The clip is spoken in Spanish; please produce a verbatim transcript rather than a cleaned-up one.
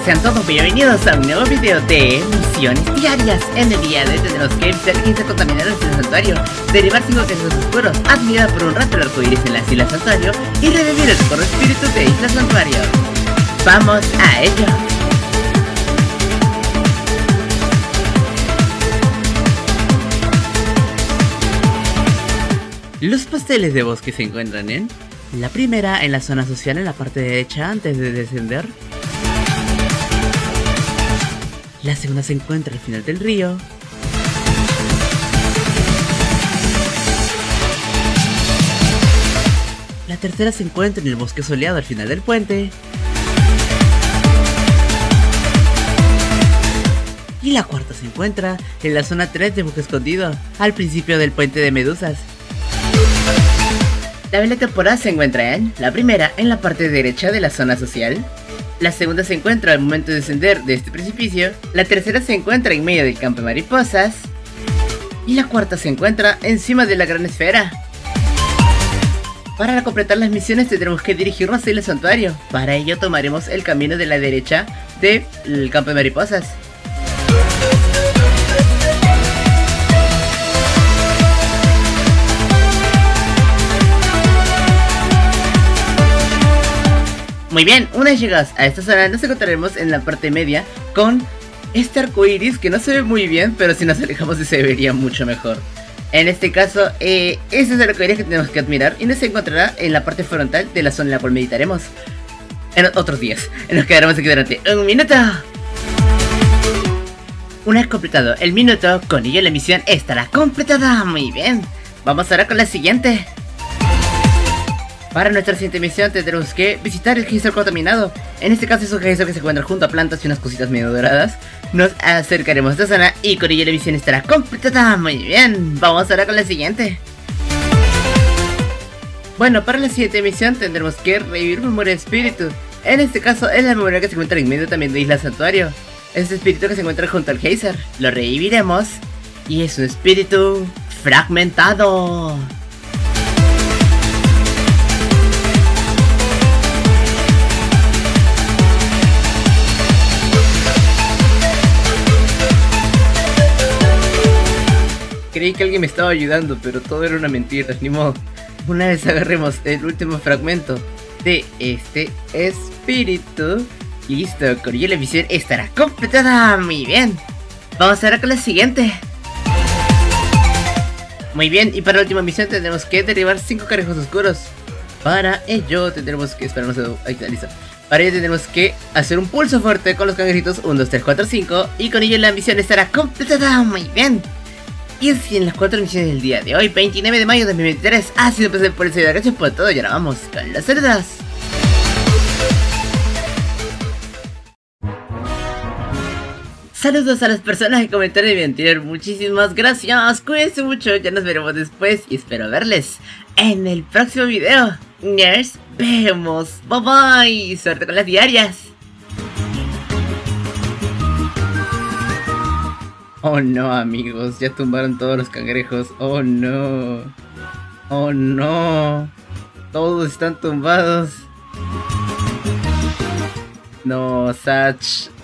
sean todos bienvenidos a un nuevo video de misiones diarias. En el día de hoy tenemos que visitar el quince contaminados en el santuario, derivar cinco quesos oscuros, admirar por un rato el arcoíris en la isla santuario y revivir el socorro espíritu de isla santuario. ¡Vamos a ello! Los pasteles de bosque se encuentran en la primera en la zona social en la parte derecha antes de descender. La segunda se encuentra al final del río. La tercera se encuentra en el bosque soleado al final del puente. Y la cuarta se encuentra en la zona tres de bosque escondido, al principio del puente de medusas. La vela temporal se encuentra en la primera en la parte derecha de la zona social. La segunda se encuentra al momento de descender de este precipicio. La tercera se encuentra en medio del campo de mariposas. Y la cuarta se encuentra encima de la gran esfera. Para completar las misiones tendremos que dirigirnos hacia el santuario. Para ello tomaremos el camino de la derecha del campo de mariposas. Muy bien, una vez llegados a esta zona nos encontraremos en la parte media con este arco iris que no se ve muy bien, pero si nos alejamos se vería mucho mejor. En este caso, eh, ese es el arco iris que tenemos que admirar y nos encontrará en la parte frontal de la zona en la cual meditaremos en otros días. Nos quedaremos aquí durante un minuto. Una vez completado el minuto, con ello la misión estará completada. Muy bien, vamos ahora con la siguiente. Para nuestra siguiente misión tendremos que visitar el geyser contaminado. En este caso es un geyser que se encuentra junto a plantas y unas cositas medio doradas. Nos acercaremos a esta zona y con ello la misión estará completada. Muy bien, vamos ahora con la siguiente. Bueno, para la siguiente misión tendremos que revivir memoria de espíritu. En este caso es la memoria que se encuentra en medio también de Isla Santuario. Es el espíritu que se encuentra junto al geyser. Lo reviviremos y es un espíritu fragmentado. Creí que alguien me estaba ayudando, pero todo era una mentira, ni modo. Una vez agarremos el último fragmento de este espíritu, listo, con ello la misión estará completada. Muy bien, vamos ahora con la siguiente. Muy bien, y para la última misión tendremos que derribar cinco cangrejos oscuros. Para ello tendremos que esperarnos a... Ahí está, listo. Para ello tendremos que hacer un pulso fuerte con los cangrejitos uno, dos, tres, cuatro, cinco. Y con ello la misión estará completada. Muy bien. Y así en las cuatro misiones del día de hoy, veintinueve de mayo de dos mil veintitrés. Ha sido un placer por el video, gracias por todo y ahora vamos con las cerdas. Saludos a las personas que comentaron en mi anterior, muchísimas gracias, cuídense mucho, ya nos veremos después y espero verles en el próximo video. Nos vemos, bye bye, suerte con las diarias. Oh no, amigos, ya tumbaron todos los cangrejos. Oh no. Oh no. Todos están tumbados. No, Sach.